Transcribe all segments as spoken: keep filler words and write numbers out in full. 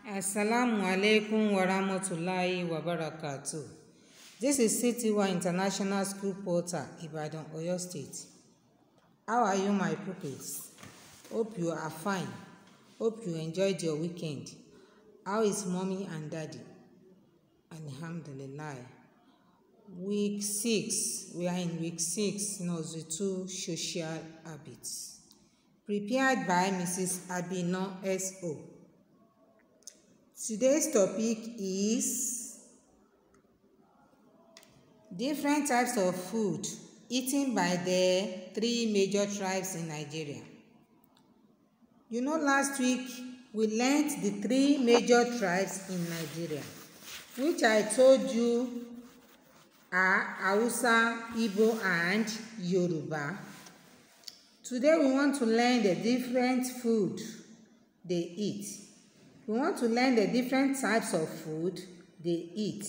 Assalamu alaikum wa rahmatullahi wa barakatuh. This is C T Y International School Portal, Ibadan, Oyo State. How are you, my pupils? Hope you are fine. Hope you enjoyed your weekend. How is mommy and daddy? Alhamdulillah. Week six. We are in week six, Nursery two Social Habits. Prepared by Missus Abino S O Today's topic is different types of food eaten by the three major tribes in Nigeria. You know, last week we learned the three major tribes in Nigeria, which I told you are Hausa, Igbo, and Yoruba. Today we want to learn the different food they eat. We want to learn the different types of food they eat.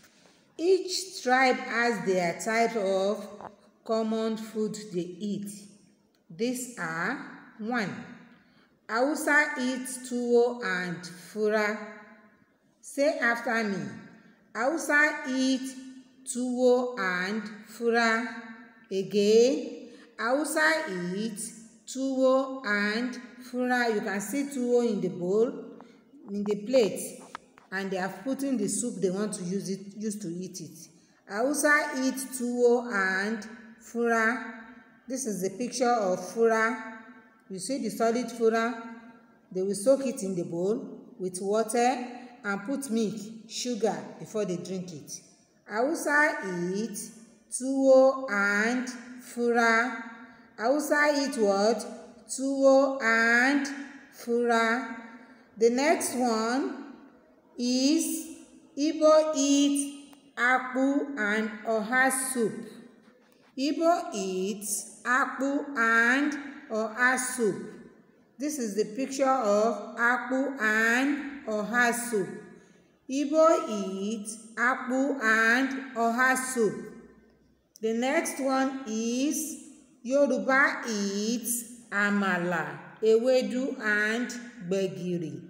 Each tribe has their type of common food they eat. These are: one. Hausa eats tuwo and fura. Say after me. Hausa eats tuwo and fura. Again. Hausa eats tuwo and fura. You can see tuwo in the bowl, in the plate, and they have put in the soup they want to use it use to eat it. Hausa eats tuwo and fura. This is the picture of fura. You see the solid fura. They will soak it in the bowl with water and put milk, sugar before they drink it. Hausa eats tuwo and fura. Hausa eats what? Tuwo and fura. The next one is Igbo eats akpu and oha soup. Igbo eats akpu and oha soup. This is the picture of akpu and oha soup. Igbo eats akpu and oha soup. The next one is Yoruba eats amala, ewedu, and gbegiri.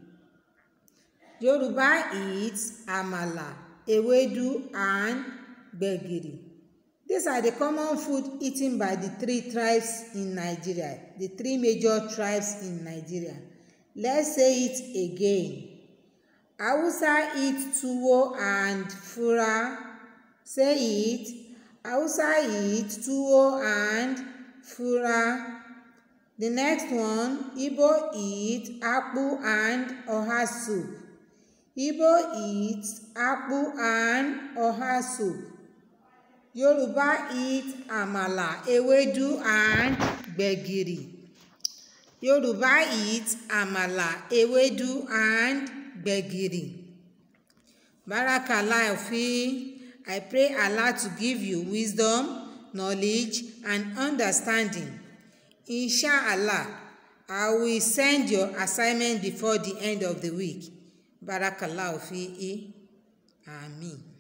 Yoruba eats amala, ewedu, and gbegiri. These are the common food eaten by the three tribes in Nigeria, the three major tribes in Nigeria. Let's say it again. Hausa eats tuwo and fura. Say it. Hausa eats tuwo and fura. The next one, Igbo eats akpu and oha soup. Igbo eats akpu and oha soup. Yoruba eats amala, ewedu, and gbegiri. Yoruba eats amala, ewedu, and gbegiri. Barakallah fi. I pray Allah to give you wisdom, knowledge, and understanding. Inshallah, I will send your assignment before the end of the week. Barakallahu fi'i. Amin.